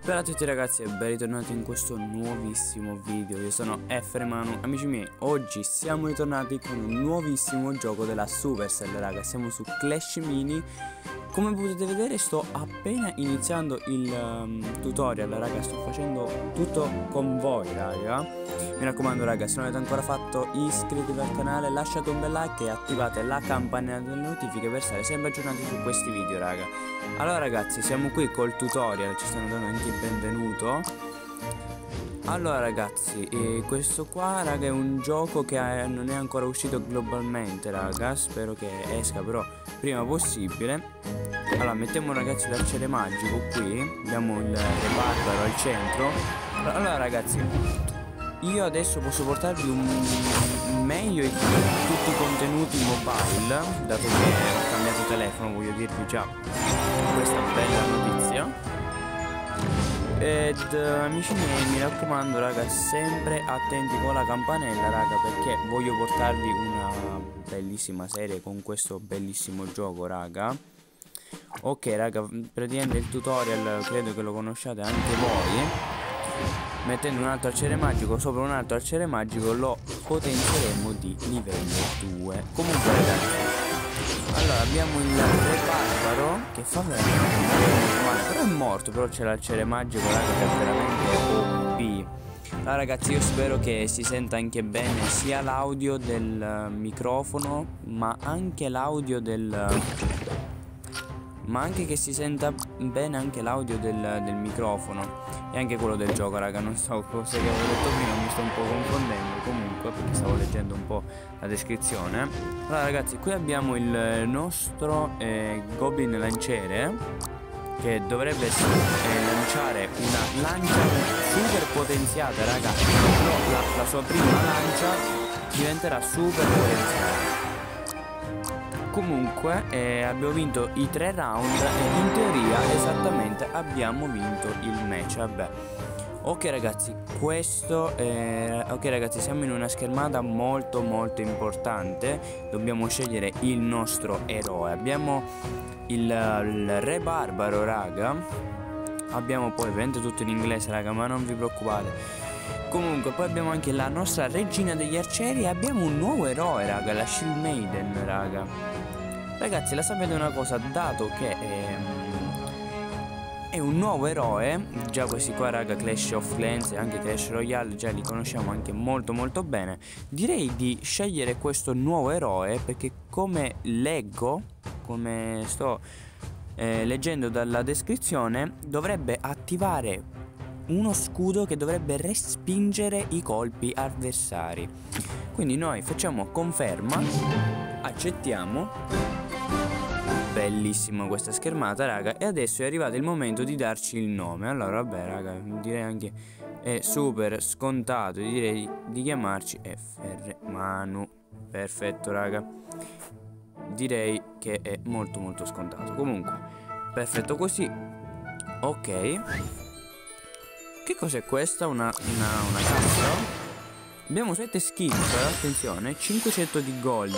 Bella a tutti ragazzi e ben ritornati in questo nuovissimo video. Io sono Efremanu, amici miei. Oggi siamo ritornati con un nuovissimo gioco della Supercell, raga. Siamo su Clash Mini. Come potete vedere sto appena iniziando il tutorial, raga. Sto facendo tutto con voi, raga. Mi raccomando, raga, se non avete ancora fatto iscrivetevi al canale, lasciate un bel like e attivate la campanella delle notifiche per stare sempre aggiornati su questi video, raga. Allora ragazzi, siamo qui col tutorial, ci stanno dando anche il benvenuto. Allora ragazzi, questo qua, raga, è un gioco che non è ancora uscito globalmente, raga. Spero che esca però prima possibile. Allora, mettiamo ragazzi l'arciere magico qui. Abbiamo il re barbaro al centro. Allora ragazzi, io adesso posso portarvi meglio tutti i contenuti mobile, dato che ho cambiato telefono, voglio dirvi già questa bella notizia. Ed amici miei, mi raccomando, raga, sempre attenti con la campanella, raga, perché voglio portarvi una bellissima serie con questo bellissimo gioco, raga. Ok raga, praticamente il tutorial credo che lo conosciate anche voi. Mettendo un altro arciere magico sopra un altro arciere magico lo potenzieremo di livello 2. Comunque ragazzi, allora abbiamo il re barbaro che fa veramente male, però è morto. Però c'è l'arciere magico, raga, che è veramente OP. Allora ragazzi, io spero che si senta anche bene sia l'audio del microfono, ma anche l'audio anche che si senta bene anche l'audio del microfono e anche quello del gioco, raga. Non so cosa che avevo detto prima, mi sto un po' confondendo comunque perché stavo leggendo un po' la descrizione. Allora ragazzi, qui abbiamo il nostro goblin lanciere che dovrebbe lanciare una lancia super potenziata, raga. Però la sua prima lancia diventerà super potenziata. Comunque abbiamo vinto i 3 round e in teoria esattamente abbiamo vinto il match. Vabbè. Ok ragazzi, ok ragazzi, siamo in una schermata molto importante. Dobbiamo scegliere il nostro eroe. Abbiamo il re barbaro, raga. Abbiamo poi ovviamente tutto in inglese, raga, ma non vi preoccupate. Comunque poi abbiamo anche la nostra regina degli arcieri e abbiamo un nuovo eroe, raga, la Shield Maiden, raga. Ragazzi, la sapete una cosa, dato che è un nuovo eroe, già questi qua, raga, Clash of Clans e anche Clash Royale già li conosciamo anche molto bene. Direi di scegliere questo nuovo eroe perché come leggo, come sto leggendo dalla descrizione, dovrebbe attivare uno scudo che dovrebbe respingere i colpi avversari. Quindi noi facciamo conferma, accettiamo. Bellissima questa schermata, raga. E adesso è arrivato il momento di darci il nome. Allora vabbè, raga, direi anche è super scontato, direi di chiamarci Efremanu. Perfetto, raga. Direi che è molto scontato. Comunque, perfetto così. Ok. Che cos'è questa? Una cassa? Abbiamo 7 skip, attenzione, 500 di gold.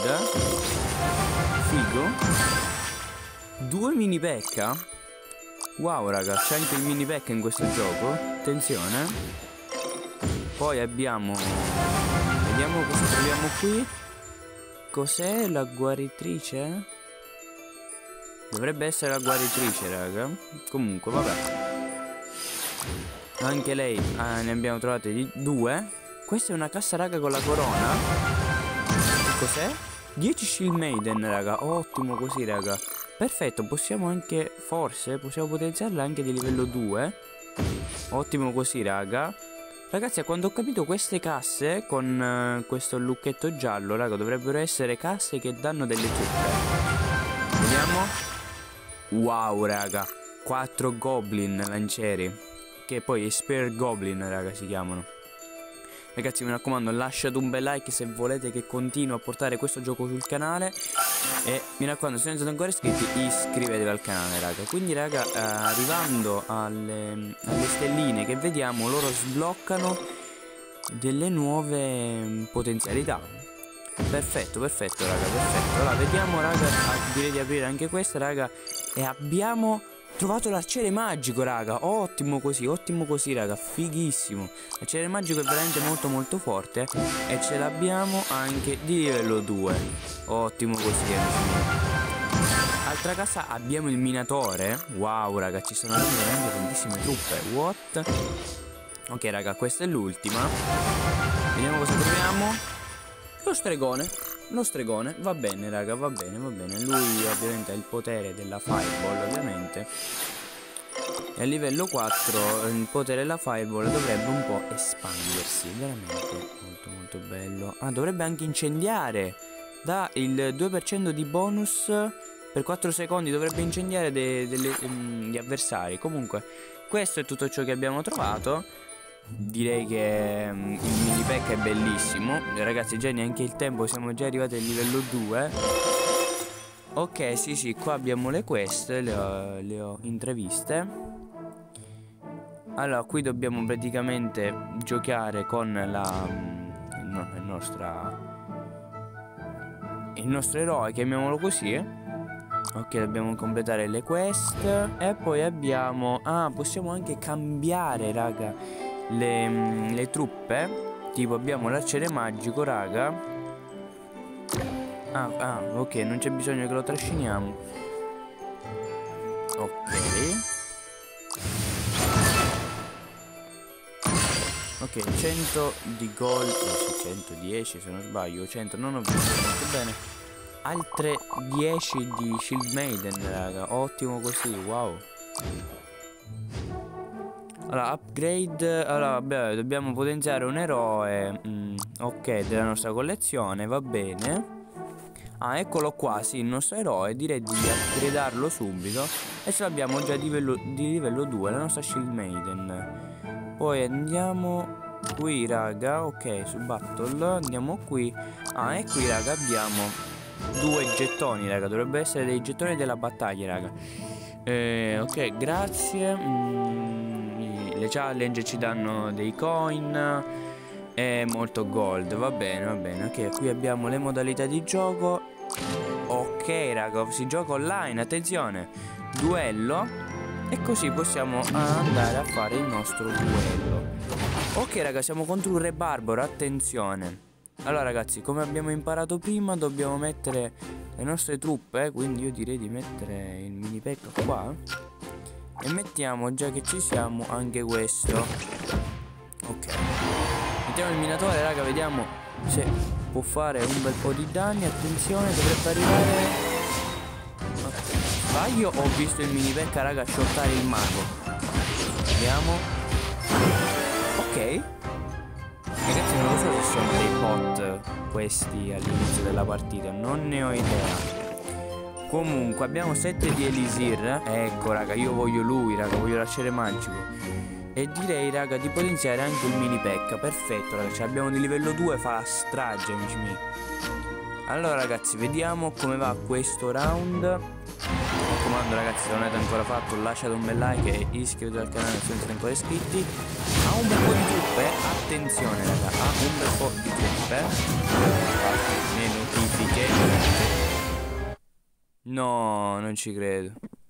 Figo. 2 mini pecca. Wow raga, c'è anche il mini pecca in questo gioco. Attenzione. Poi abbiamo, vediamo cosa troviamo qui. Cos'è la guaritrice? Dovrebbe essere la guaritrice, raga. Comunque vabbè. Anche lei ne abbiamo trovate 2. Questa è una cassa, raga, con la corona. Cos'è? 10 Shield Maiden, raga. Ottimo così, raga. Perfetto, possiamo anche, forse, possiamo potenziarla anche di livello 2. Ottimo così, raga. Ragazzi, a quanto ho capito queste casse con questo lucchetto giallo, raga, dovrebbero essere casse che danno delle truppe. Vediamo. Wow, raga. 4 goblin lancieri, che poi Spear Goblin, raga, si chiamano. Ragazzi, mi raccomando, lasciate un bel like se volete che continui a portare questo gioco sul canale. E mi raccomando, se non siete ancora iscritti, iscrivetevi al canale, raga. Quindi, raga, arrivando alle stelline che vediamo, loro sbloccano delle nuove potenzialità. Perfetto, raga, perfetto. Allora, vediamo, raga, direi di aprire anche questa, raga. E abbiamo Trovato l'arciere magico, raga. Ottimo così, raga. Fighissimo. L'arciere magico è veramente molto forte. E ce l'abbiamo anche di livello 2. Ottimo così, altra casa abbiamo il minatore. Wow, raga, ci sono veramente tantissime truppe. What? Ok, raga, questa è l'ultima. Vediamo cosa troviamo. Lo stregone, va bene, raga, va bene. Lui ovviamente ha il potere della Fireball, ovviamente. E a livello 4 il potere della Fireball dovrebbe un po' espandersi. Veramente molto bello. Ah, dovrebbe anche incendiare. Dà il 2% di bonus per 4 secondi. Dovrebbe incendiare gli avversari. Comunque, questo è tutto ciò che abbiamo trovato. Direi che il mini pack è bellissimo. Ragazzi, già neanche il tempo, siamo già arrivati al livello 2. Ok, sì, qua abbiamo le quest, le ho intreviste. Allora, qui dobbiamo praticamente giocare con il nostro eroe, chiamiamolo così. Ok, dobbiamo completare le quest. E poi abbiamo... Ah, possiamo anche cambiare, raga, le truppe. Tipo abbiamo l'arciere magico, raga. Ok, non c'è bisogno che lo trasciniamo. Ok, 100 di gold, 110 se non sbaglio, 100, non ho visto molto bene. Altre 10 di Shield Maiden, raga, ottimo così, wow. Allora, upgrade. Allora, beh, dobbiamo potenziare un eroe. Ok, della nostra collezione, va bene. Ah, eccolo qua, sì, il nostro eroe. Direi di upgradarlo subito. E ce l'abbiamo già di livello 2, la nostra Shield Maiden. Poi andiamo qui, raga. Ok, su Battle. Andiamo qui. Ah, e qui, raga, abbiamo 2 gettoni, raga. Dovrebbe essere dei gettoni della battaglia, raga. Ok, grazie. Le challenge ci danno dei coin e molto gold. Va bene. Ok, qui abbiamo le modalità di gioco. Ok, raga, si gioca online, attenzione. Duello. E così possiamo andare a fare il nostro duello. Ok, raga, siamo contro un re barbaro, attenzione. Allora, ragazzi, come abbiamo imparato prima, dobbiamo mettere le nostre truppe. Quindi io direi di mettere il mini pack qua. E mettiamo, già che ci siamo, anche questo. Ok, mettiamo il minatore, raga, vediamo se può fare un bel po' di danni. Attenzione, dovrebbe arrivare. Sbaglio, ho visto il mini pack, raga, shottare il mago. Vediamo. Ok. Ragazzi, non lo so se sono dei bot questi all'inizio della partita, non ne ho idea. Comunque abbiamo 7 di Elisir. Ecco, raga, io voglio lui, raga, voglio l'arciere magico. E direi, raga, di potenziare anche il mini pack. Perfetto, raga, ce l'abbiamo di livello 2, fa la strage, amici miei. Allora, ragazzi, vediamo come va questo round. Mi raccomando, ragazzi, se non avete ancora fatto, lasciate un bel like e iscrivetevi al canale se non siete ancora iscritti. Ha un bel po' di truppe, attenzione, raga, ha un bel po' di truppe. Le notifiche. No, non ci credo.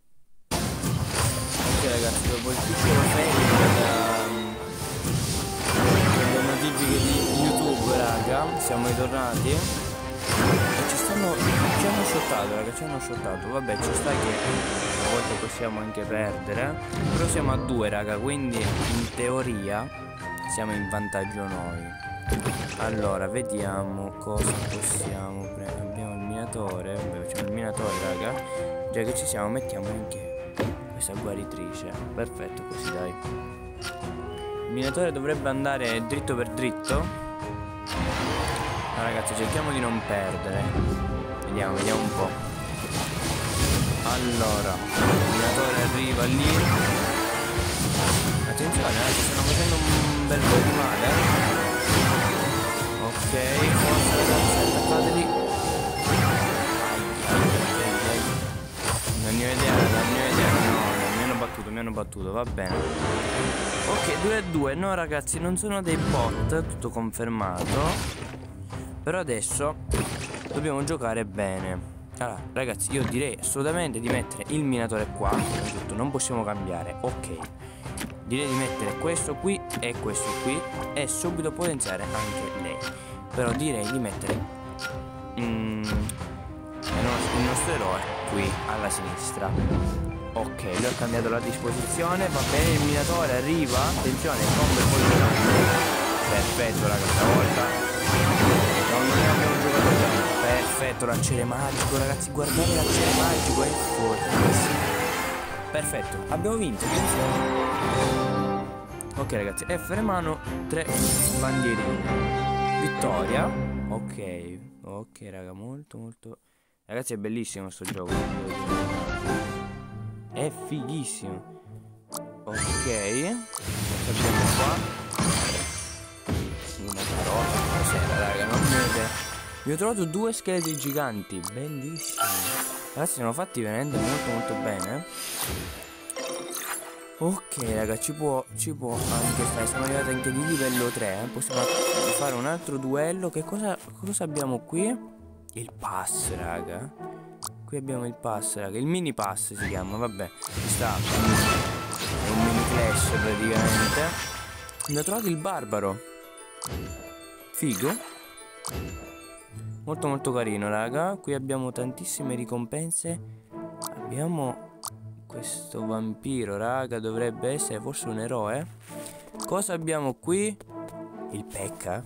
Ok, ragazzi, dopo il piccolo fail delle notifiche di YouTube, raga, siamo ritornati. E ci hanno shottato, raga, ci hanno shottato. Vabbè, ci sta che a volte possiamo anche perdere. Però siamo a 2, raga, quindi in teoria siamo in vantaggio noi. Allora, vediamo cosa possiamo prendere. Abbiamo il minatore. Vabbè, facciamo il minatore, raga. Già che ci siamo, mettiamo anche questa guaritrice. Perfetto, così, dai. Il minatore dovrebbe andare dritto per dritto. Allora, ragazzi, cerchiamo di non perdere. Vediamo un po'. Allora, il minatore arriva lì. Attenzione, ci stanno facendo un bel po' di male. Ok, forza, ragazzi, attakkatevi. Non ne ho idea, no, mi hanno battuto, va bene. Ok, 2-2, no ragazzi, non sono dei bot, tutto confermato. Però adesso dobbiamo giocare bene. Allora ragazzi, io direi assolutamente di mettere il minatore qua. Tutto, non possiamo cambiare. Ok, direi di mettere questo qui e questo qui e subito potenziare anche lei. Però direi di mettere il nostro eroe qui alla sinistra. Ok, lui ha cambiato la disposizione. Va bene, il minatore arriva. Attenzione, combo e poi perfetto raga, stavolta non ne abbiamo giocato bene. Perfetto, lanciere magico ragazzi, guardate lanciere magico, è fortissimo. Perfetto, abbiamo vinto, attenzione. Ok ragazzi, F mano 3 bandierine. Vittoria. Ok, ok raga, molto ragazzi, è bellissimo sto gioco. È fighissimo. Ok, abbiamo qua una carota. Cos'era raga, non mi vede. Vi ho trovato 2 scheletri giganti, bellissimi. Ragazzi, sono fatti veramente molto bene. Ok raga, ci può anche stare. Siamo arrivati anche di livello 3. Possiamo fare un altro duello. Che cosa abbiamo qui? Il pass raga. Qui abbiamo il pass raga. Il mini pass si chiama, vabbè. Ci sta. È un mini clash praticamente. Ne ho trovato il barbaro. Figo. Molto carino raga. Qui abbiamo tantissime ricompense. Abbiamo questo vampiro raga. Dovrebbe essere forse un eroe. Cosa abbiamo qui? Il Pekka.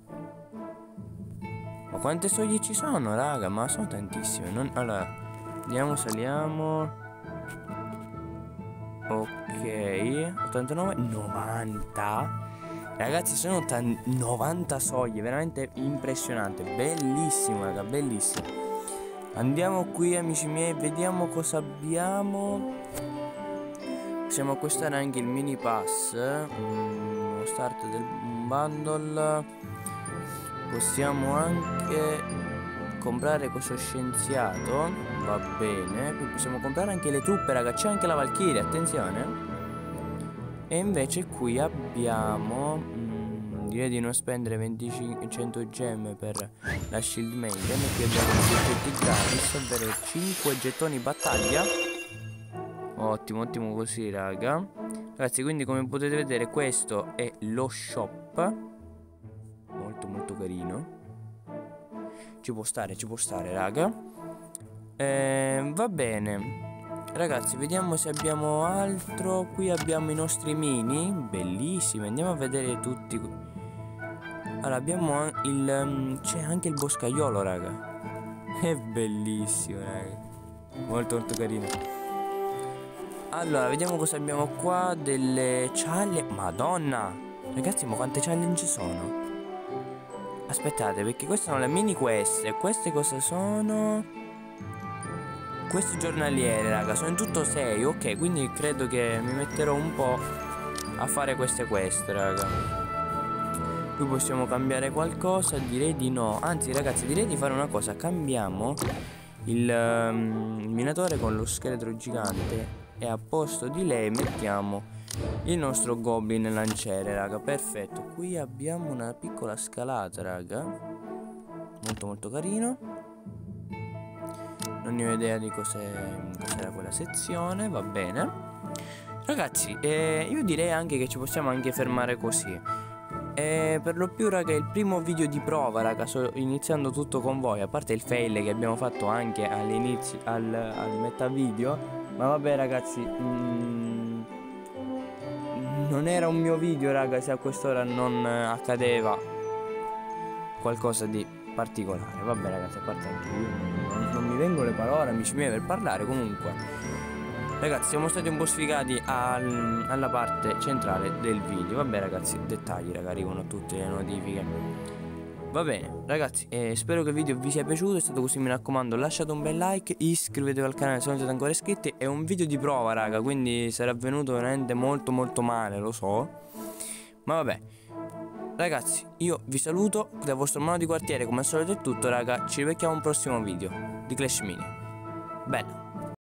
Ma quante soglie ci sono raga? Ma sono tantissime. Allora andiamo, saliamo. Ok, 89, 90. Ragazzi, sono 90 soglie, veramente impressionante. Bellissimo raga, bellissimo. Andiamo qui amici miei, vediamo cosa abbiamo. Possiamo acquistare anche il mini pass, lo start del bundle. Possiamo anche comprare questo scienziato, va bene. Poi possiamo comprare anche le truppe raga, c'è anche la Valchiria, attenzione. E invece qui abbiamo direi di non spendere 100 gemme per la Shield Maiden. E qui abbiamo i getti gratis, ovvero 5 gettoni battaglia. Ottimo così raga. Ragazzi, quindi come potete vedere questo è lo shop. Molto carino. Ci può stare raga. Va bene ragazzi, vediamo se abbiamo altro. Qui abbiamo i nostri mini, bellissimi. Andiamo a vedere tutti. Allora abbiamo c'è anche il boscaiolo raga. È bellissimo raga. Molto carino. Allora vediamo cosa abbiamo qua. Delle challenge. Madonna ragazzi, ma quante challenge sono? Aspettate, perché queste sono le mini quest. E queste cosa sono? Questi giornaliere raga, sono in tutto 6. Ok, quindi credo che mi metterò un po' a fare queste quest raga. Qui possiamo cambiare qualcosa? Direi di no. Anzi ragazzi, direi di fare una cosa. Cambiamo il minatore con lo scheletro gigante. E a posto di lei mettiamo il nostro goblin lanciere raga. Perfetto. Qui abbiamo una piccola scalata raga. Molto carino. Non ne ho idea di cos'era quella sezione. Va bene ragazzi, io direi anche che ci possiamo anche fermare così. Per lo più raga, è il primo video di prova raga. Sto iniziando tutto con voi. A parte il fail che abbiamo fatto anche all'inizio, al metà video. Ma vabbè ragazzi, non era un mio video raga se a quest'ora non accadeva qualcosa di particolare. Vabbè ragazzi, a parte anche io non mi vengono le parole amici miei per parlare. Comunque ragazzi, siamo stati un po' sfigati alla parte centrale del video. Vabbè ragazzi, dettagli raga, arrivano tutte le notifiche. Va bene ragazzi, spero che il video vi sia piaciuto. È stato così, mi raccomando, lasciate un bel like, iscrivetevi al canale se non siete ancora iscritti. È un video di prova raga, quindi sarà venuto veramente molto male, lo so. Ma vabbè ragazzi, io vi saluto dal vostro mano di quartiere. Come al solito è tutto raga, ci rivediamo a un prossimo video di Clash Mini. Bella.